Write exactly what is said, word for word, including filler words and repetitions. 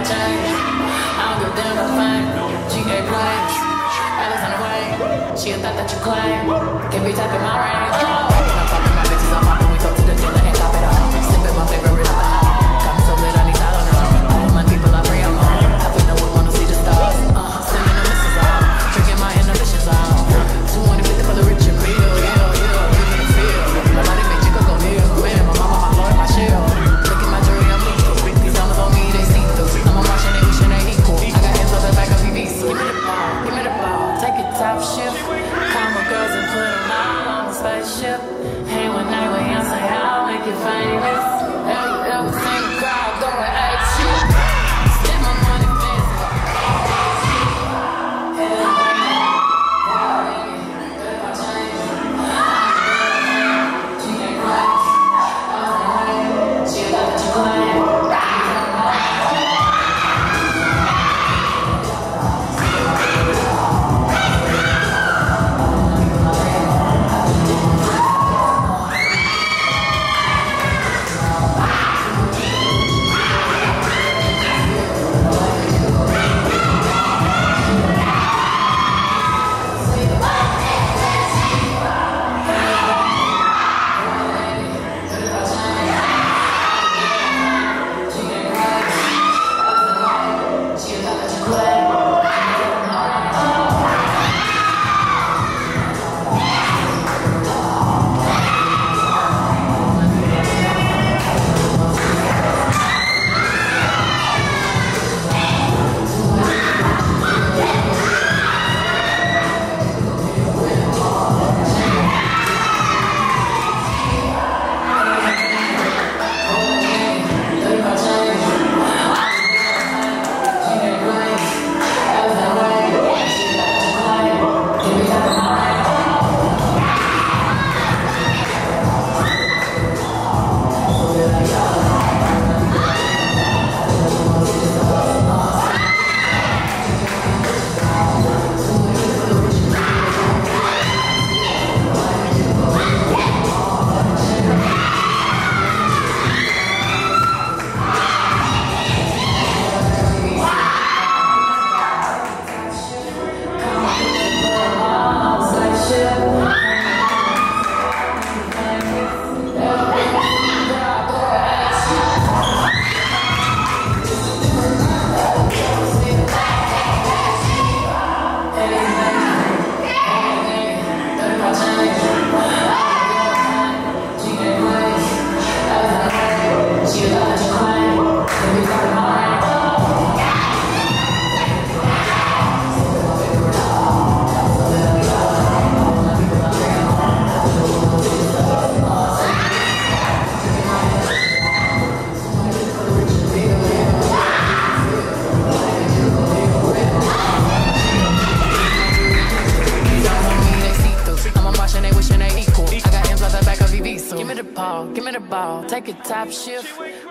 I change. I don't give a damn about fame. G A plays. Alexander Wayne. She a thought that you claim. Can be tapping my range. Oh. I'm popping my bitches, I'm popping. We go to the dinner and top it off. Sipping my favorite alcohol. Got me so lit, I need Tylenol. All of my people are free, I'm on. I think no one wanna see the stars. Uh, sending the misses out. Drinking my inhibitions out. two hundred fifty for the rich and real. Yeah, yeah, living the feel. My body make you go kneel. Man, my mama, my lord, my shield. Look at my jewelry, I'm lethal. These diamonds on me, they see through. I'm a watching, they wishing they equal. I got hands on the back of V V C. Give me the ball, give me the ball. Take it top shift. Call my girls and put them all on the spaceship. Hey, one night when you say I'll make you famous. Have you ever seen a crowd going ape shit? Spend my money fancy. Give me the ball, give me the ball. Take a top shift.